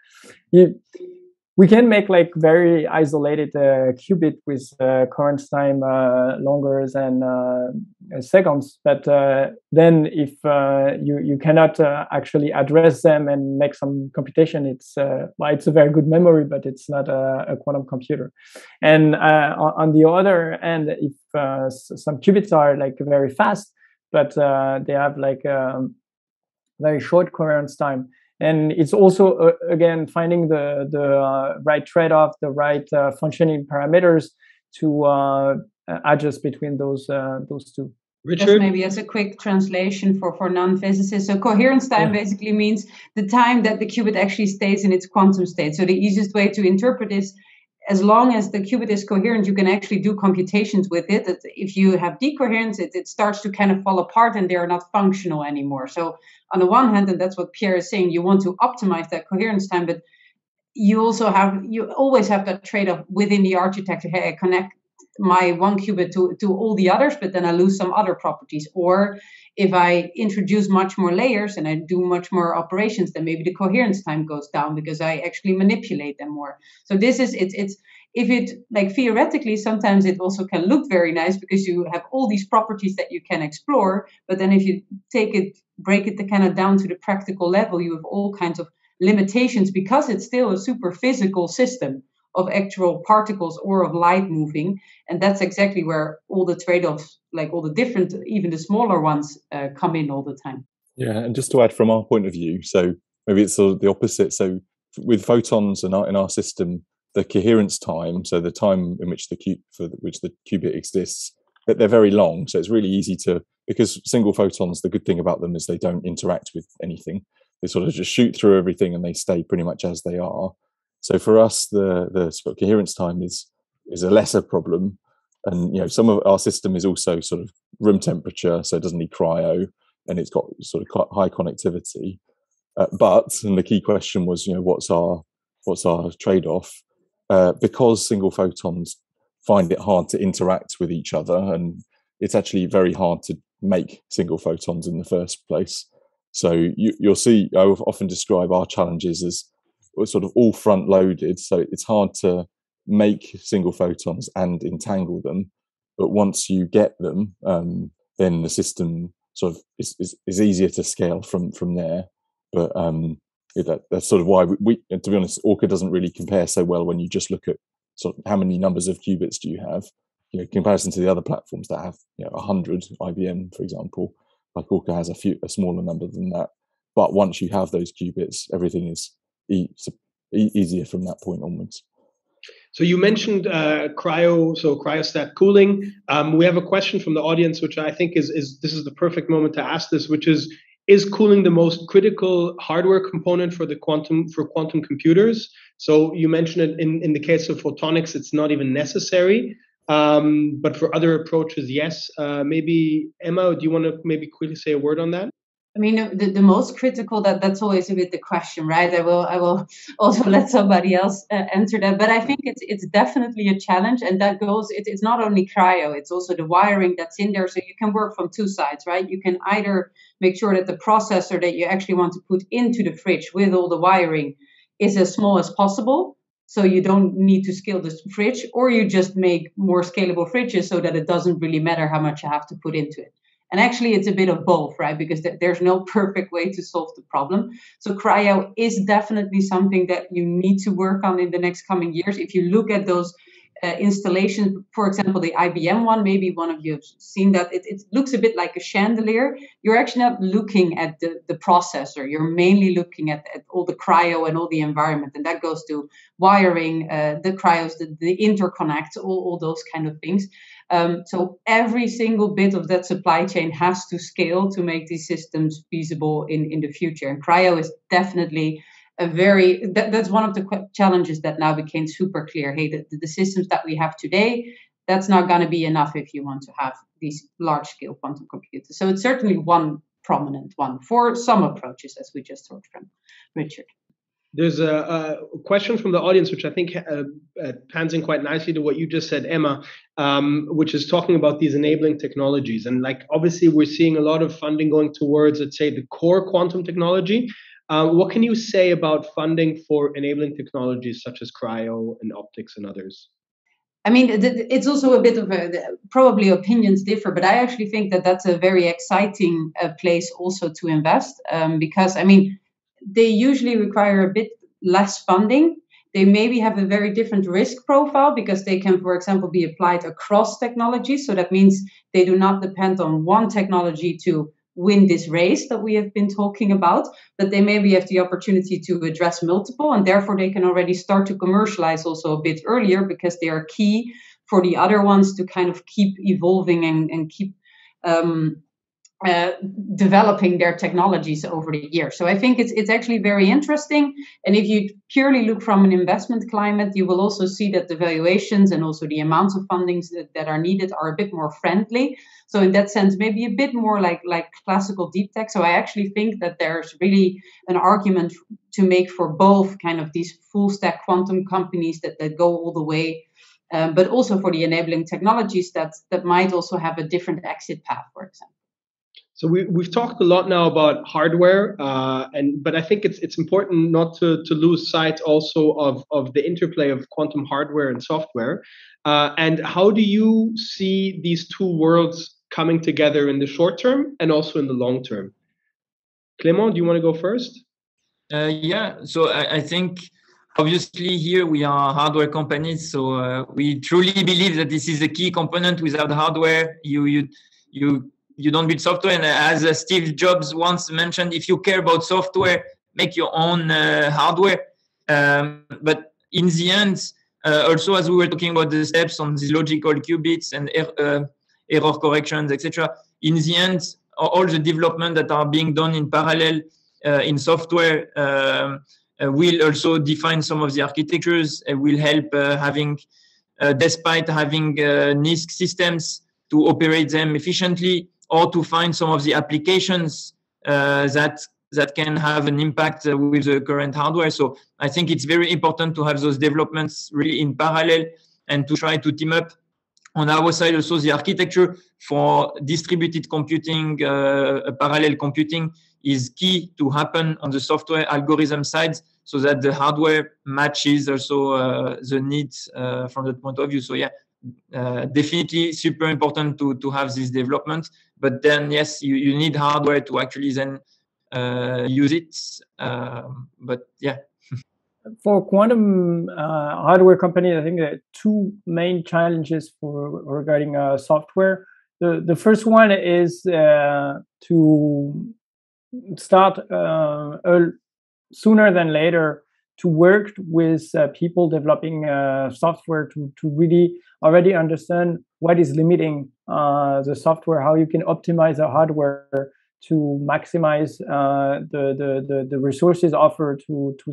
We can make like very isolated qubit with current time longer than seconds, but then if you cannot actually address them and make some computation, it's a very good memory, but it's not a quantum computer. And on the other end, if some qubits are like very fast, but they have like very short coherence time. And it's also, again, finding the right trade-off, the right functioning parameters to adjust between those two. Richard? Just maybe as a quick translation for non-physicists. So coherence time basically means the time that the qubit actually stays in its quantum state. So the easiest way to interpret is, as long as the qubit is coherent, you can actually do computations with it. If you have decoherence, it starts to kind of fall apart and they are not functional anymore. So on the one hand, and that's what Pierre is saying, you want to optimize that coherence time, but you always have that trade-off within the architecture. Hey, I connect my one qubit to all the others, but then I lose some other properties. Or if I introduce much more layers and I do much more operations, then maybe the coherence time goes down because I actually manipulate them more. So this is, it's if it, like, theoretically, sometimes it also can look very nice because you have all these properties that you can explore. But then if you break it kind of down to the practical level, you have all kinds of limitations because it's still a super physical system of actual particles or of light moving. And that's exactly where all the trade-offs, like all the different, even the smaller ones, come in all the time. Yeah, and just to add from our point of view, so maybe it's sort of the opposite. So with photons in our system, the coherence time, so the time in which the qubit exists, that they're very long. So it's really easy to, because single photons, the good thing about them is they don't interact with anything. They sort of just shoot through everything and they stay pretty much as they are. So for us, the sort of coherence time is a lesser problem. And some of our system is also sort of room temperature, so it doesn't need cryo, and it's got sort of high connectivity. And the key question was, what's our trade-off? Because single photons find it hard to interact with each other, and it's actually very hard to make single photons in the first place. So you'll see, I often describe our challenges as sort of all front loaded. So it's hard to make single photons and entangle them. But once you get them, then the system sort of is easier to scale from there. But that's sort of why we, to be honest, Orca doesn't really compare so well when you just look at sort of how many numbers of qubits do you have, in comparison to the other platforms that have 100, IBM, for example. Like Orca has a smaller number than that. But once you have those qubits, everything is easier from that point onwards. So you mentioned cryostat cooling. We have a question from the audience, which I think is this is the perfect moment to ask this, which is cooling the most critical hardware component for quantum computers? So you mentioned it in the case of photonics, it's not even necessary. But for other approaches, yes. Maybe Emma, do you want to maybe quickly say a word on that? I mean, the most critical, that's always a bit the question, right? I will also let somebody else answer that. But I think it's definitely a challenge, and that goes. It's not only cryo; it's also the wiring that's in there. So you can work from two sides, right? You can either make sure that the processor that you actually want to put into the fridge with all the wiring is as small as possible, so you don't need to scale the fridge, or you just make more scalable fridges so that it doesn't really matter how much you have to put into it. And actually, it's a bit of both, right? Because there's no perfect way to solve the problem. So cryo is definitely something that you need to work on in the next coming years. If you look at those installations, for example, the IBM one, maybe one of you have seen that. It looks a bit like a chandelier. You're actually not looking at the processor. You're mainly looking at all the cryo and all the environment. And that goes to wiring, the cryos, the interconnects, all those kind of things. So every single bit of that supply chain has to scale to make these systems feasible in the future. And cryo is definitely that's one of the challenges that now became super clear. Hey, the systems that we have today, that's not going to be enough if you want to have these large scale quantum computers. So it's certainly one prominent one for some approaches, as we just heard from Richard. There's a question from the audience, which I think pans in quite nicely to what you just said, Emma, which is talking about these enabling technologies. And obviously, we're seeing a lot of funding going towards, let's say, the core quantum technology. What can you say about funding for enabling technologies such as cryo and optics and others? I mean, it's also a bit of probably opinions differ, but I actually think that that's a very exciting place also to invest because, I mean, they usually require a bit less funding. They maybe have a very different risk profile because they can, for example, be applied across technologies. So that means they do not depend on one technology to win this race that we have been talking about, but they maybe have the opportunity to address multiple, and therefore they can already start to commercialize also a bit earlier because they are key for the other ones to kind of keep evolving and keep developing their technologies over the years. So I think it's actually very interesting. And if you purely look from an investment climate, you will also see that the valuations and also the amounts of fundings that are needed are a bit more friendly. So in that sense, maybe a bit more like classical deep tech. So I actually think that there's really an argument to make for both kind of these full stack quantum companies that go all the way, but also for the enabling technologies that might also have a different exit path, for example. So we've talked a lot now about hardware, but I think it's important not to lose sight also of the interplay of quantum hardware and software. And how do you see these two worlds coming together in the short term and also in the long term? Clement, do you want to go first? Yeah, so I think obviously here we are hardware companies, so we truly believe that this is a key component. Without hardware, you don't build software. And as Steve Jobs once mentioned, if you care about software, make your own hardware. But in the end, also as we were talking about the steps on the logical qubits and error corrections, etc. In the end, all the development that are being done in parallel in software will also define some of the architectures. Will help despite having NISQ systems, to operate them efficiently, or to find some of the applications that can have an impact with the current hardware. So I think it's very important to have those developments really in parallel and to try to team up. On our side, also the architecture for distributed computing, parallel computing is key to happen on the software algorithm side, so that the hardware matches also the needs from that point of view. So yeah, definitely super important to have this development. But then yes, you need hardware to actually then use it. But yeah. For quantum hardware companies, I think there are two main challenges regarding software. The first one is to start sooner than later to work with people developing software to really already understand what is limiting the software, how you can optimize the hardware to maximize the resources offered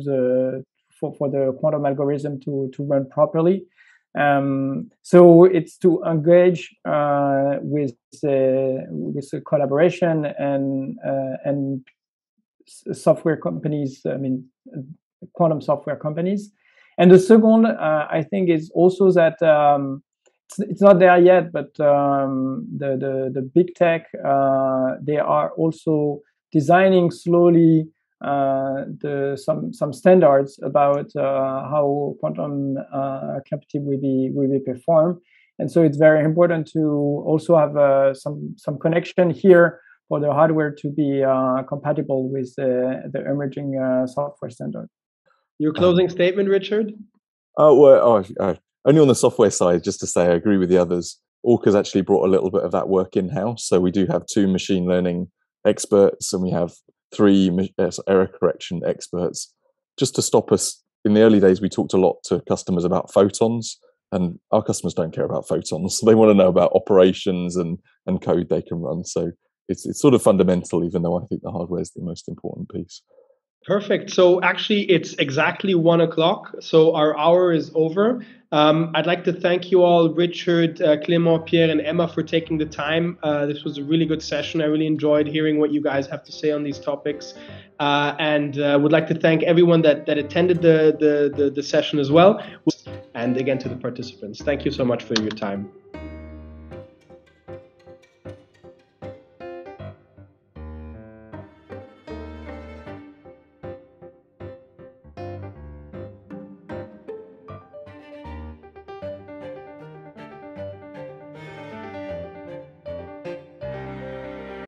for the quantum algorithm to run properly. So it's to engage with the collaboration and software companies, quantum software companies. And the second, I think, is also that it's not there yet, but the big tech, they are also designing slowly some standards about how quantum computing will be performed. And so it's very important to also have some connection here for the hardware to be compatible with the emerging software standard. Your closing statement, Richard? Only on the software side, just to say I agree with the others. Orca's actually brought a little bit of that work in-house. So we do have 2 machine learning experts, and we have 3 error correction experts, just to stop us. In the early days, we talked a lot to customers about photons, and our customers don't care about photons. They want to know about operations and code they can run. So it's sort of fundamental, even though I think the hardware is the most important piece. Perfect. So actually, it's exactly 1 o'clock. So our hour is over. I'd like to thank you all, Richard, Clement, Pierre, and Emma, for taking the time. This was a really good session. I really enjoyed hearing what you guys have to say on these topics. And would like to thank everyone that attended the session as well. And again, to the participants, thank you so much for your time.